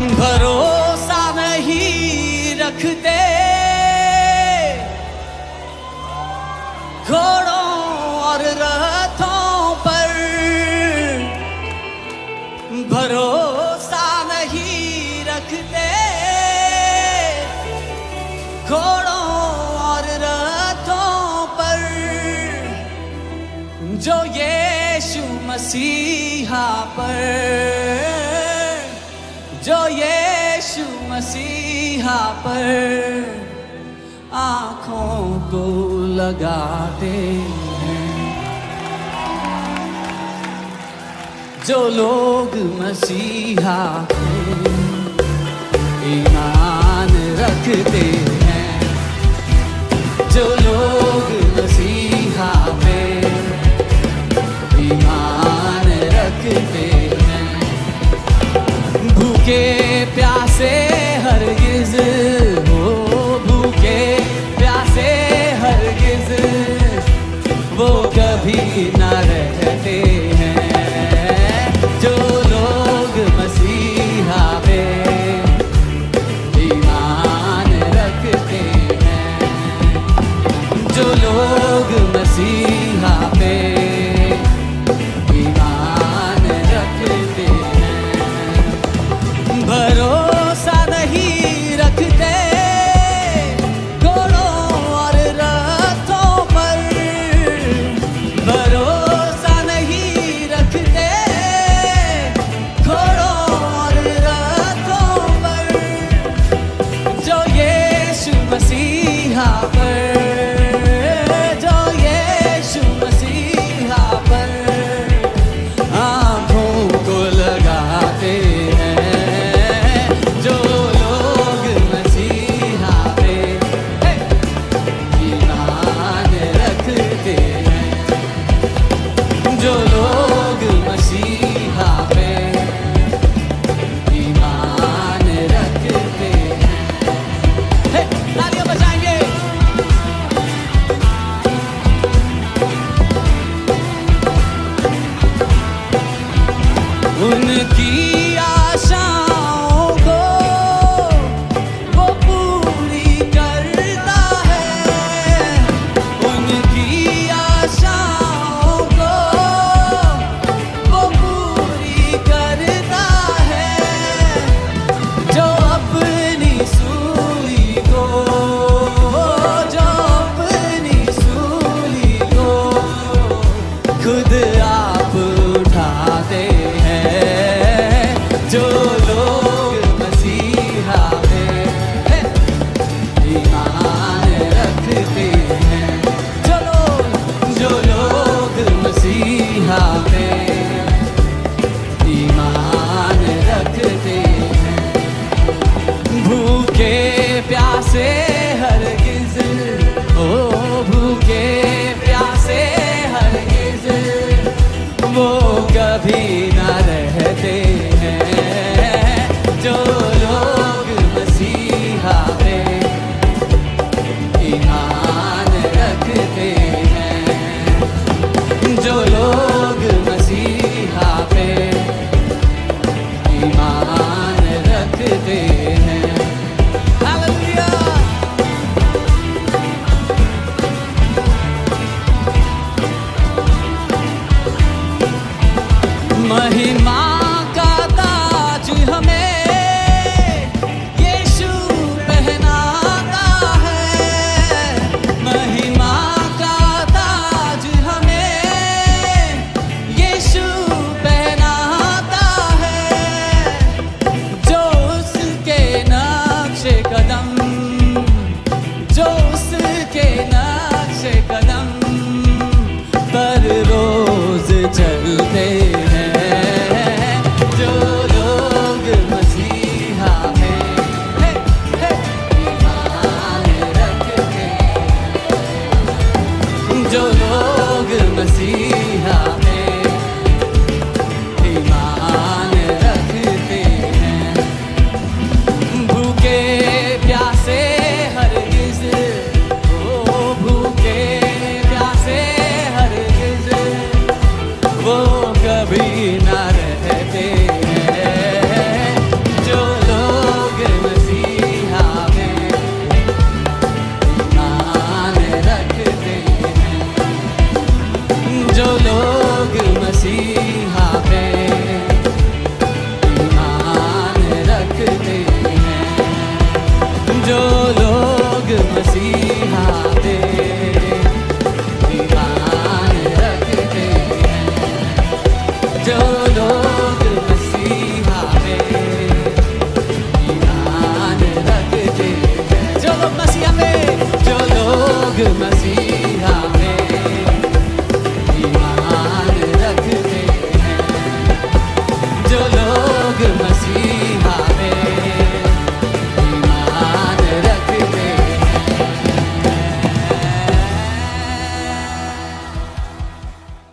भरोसा नहीं रखते घोड़ों और रथों पर, भरोसा नहीं रखते घोड़ों और रथों पर, जो यीशु मसीहा पर, जो यीशु मसीहा पर आँखों को लगाते हैं। जो लोग मसीहा पे ईमान रखते हैं, जो लोग मसीहा पे ईमान रखते हैं, भूखे प्यासे हरगिज़ हो, भूखे प्यासे हरगिज़ वो कभी न रहते हैं। जो लोग मसीहा पे ईमान रखते हैं, जो लोग मसीहा पे ईमान रखते हैं, भरोसा नहीं रखते घोड़ों और रथों पर, भरोसा नहीं रखते घोड़ों और रथों पर, जो यीशु मसीहा पर, जो यीशु मसीहा पर आँखों को लगाते हैं। जो लोग मसीहा पे ईमान रखते हैं, जो लोग मसीहा पे ईमान रखते हैं। तालियां बजाएंगे। लोग मसीहा में ईमान रखते हैं, जो लोग मसीहा में, जो लोग मसीहा